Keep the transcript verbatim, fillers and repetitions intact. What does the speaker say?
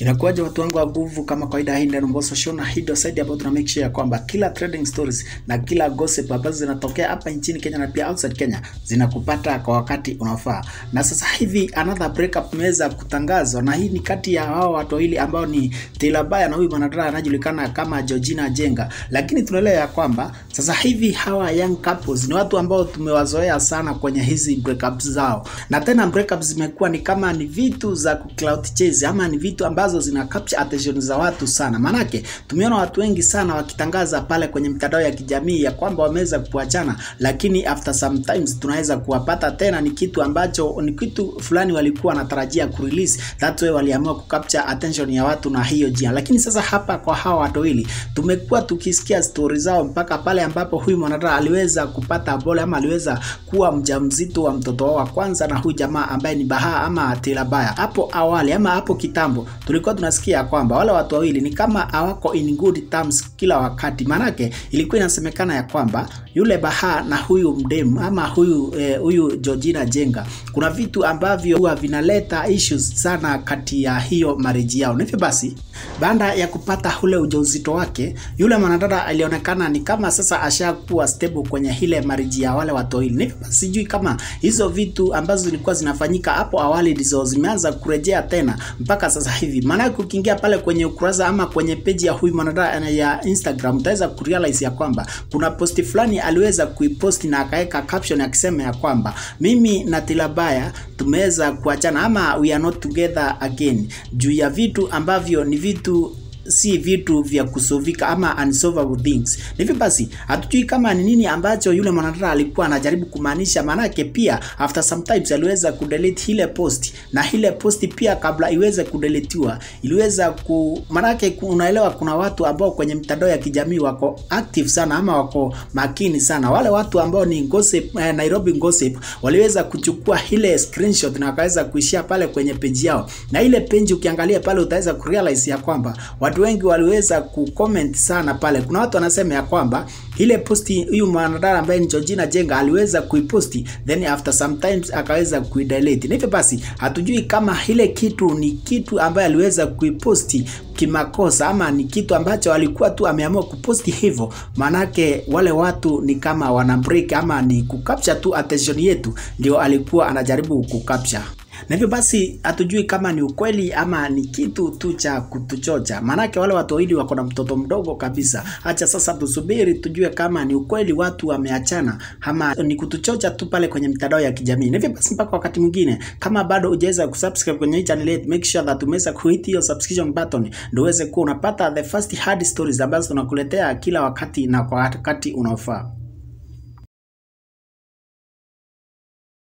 Inakuwaje watu wangu wa nguvu, kama kawaida hii ndio Mbosso Show, na hii ndio side ambayo tuna make sure kwamba kila trending stories na kila gossip ambazo zinatokea hapa nchini Kenya na pia outside Kenya zinakupata kwa wakati unaofaa. Na sasa hivi another breakup imeweza kutangazwa, na hii ni kati ya hao watu wawili ambao ni TAILOR na huyu mwanadada anajulikana kama GEORGINA NJENGA. Lakini tunaelewa ya kwamba sasa hivi hawa young couples ni watu ambao tumewazoea sana kwenye hizi breakups zao. Na tena breakups zimekuwa ni kama ni vitu za clout chase ama ni vitu ambazo zina capture attention za watu sana. Manake tumeona watu wengi sana wakitangaza pale kwenye mitandao ya kijamii ya kwamba wameweza kuachana, lakini after sometimes tunaweza kuwapata tena ni kitu ambacho ni kitu fulani walikuwa wanatarajia ku release, that way waliamua ku capture attention ya watu na hiyo jina. Lakini sasa hapa kwa hawa watu wawili tumekuwa tukisikia stories zao mpaka pale ambapo huyu mwanadada aliweza kupata bole ama aliweza kuwa mjamzito wa mtoto wa kwanza na huyu jamaa ambaye ni BAHA ama TAILOR. Hapo awali ama hapo kitambo tulikuwa tunasikia kwamba wale watu wawili ni kama hawako in good terms kila wakati. Manake ilikuwa inasemekana ya kwamba yule BAHA na huyu mdemu ama huyu eh, huyu GEORGINA NJENGA kuna vitu ambavyo huwa vinaleta issues sana kati ya hiyo marriage yao. Hivyo basi baada ya kupata ule ujauzito wake, yule mwanadada alionekana ni kama sasa ashakuwa stable kwenye ile marriage ya wale watu wawili. Hivyo basi sijui kama hizo vitu ambazo zilikuwa zinafanyika hapo awali ndizo zimeanza kurejea tena mpaka sasa hivi. Maana ukiingia pale kwenye ukurasa ama kwenye page ya huyu mwanadada ya Instagram utaweza kurealize ya kwamba kuna posti fulani aliweza kuipost na akaweka caption akisema ya kwamba mimi na TAILOR tumeweza kuachana ama we are not together again, juu ya vitu ambavyo ni vitu si vitu vya kusovika ama unsolvable things. Hivyo basi hatujui kama ni nini ambacho yule mwanadada alikuwa anajaribu kumaanisha. Manake pia after sometimes aliweza kudelete ile post, na ile post pia kabla iweze kudeletiwa iliweza ku manake unaelewa kuna watu ambao kwenye mitandao ya kijamii wako active sana ama wako makini sana. Wale watu ambao ni gossip, eh, Nairobi gossip waliweza kuchukua ile screenshot na wakaweza kuishia pale kwenye page yao, na ile page ukiangalia pale utaweza kurealize ya kwamba watu wengi waliweza kucomment sana pale. Kuna watu wanasema ya kwamba ile posti huyu mwanadada ambaye ni GEORGINA NJENGA aliweza kuiposti then after sometimes akaweza kuidelete. Hivyo basi hatujui kama ile kitu ni kitu ambaye aliweza kuiposti kimakosa ama ni kitu ambacho alikuwa tu ameamua kuposti hivyo. Manake wale watu ni kama wana break ama ni kucapture tu attention yetu ndio alikuwa anajaribu kucapture. Na hivyo basi hatujui kama ni ukweli ama ni kitu tu cha kutuchocha. Manake wale watu wawili wako na mtoto mdogo kabisa. Acha sasa tusubiri tujue kama ni ukweli watu wameachana ama ni kutuchocha tu pale kwenye mitandao ya kijamii. Na hivyo basi mpaka wakati mwingine, kama bado hujaweza kusubscribe kwenye hii channel yetu, make sure that umeweza kuhit hiyo subscription button ndio uweze kuwa unapata the first hard stories ambazo tunakuletea kila wakati na kwa wakati unaofaa.